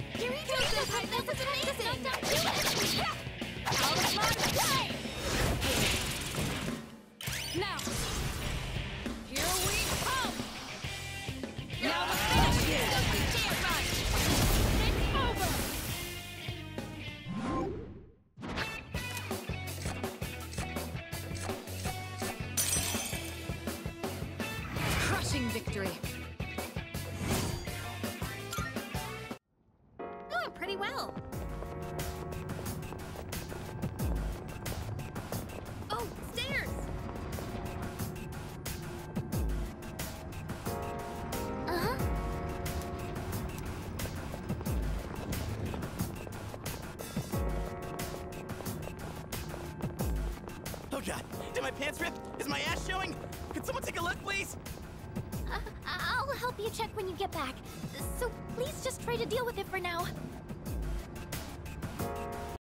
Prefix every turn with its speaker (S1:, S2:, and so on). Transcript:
S1: Here he goes! That was amazing! Out of my way! Now, here we come! Now the finish! Can't run! It's over! Crushing victory! Doing pretty well. Oh, stairs! Uh-huh.
S2: Oh god, did my pants rip? Is my ass showing? Could someone take a look, please?
S1: I'll help you check when you get back. So please just try to deal with it for now.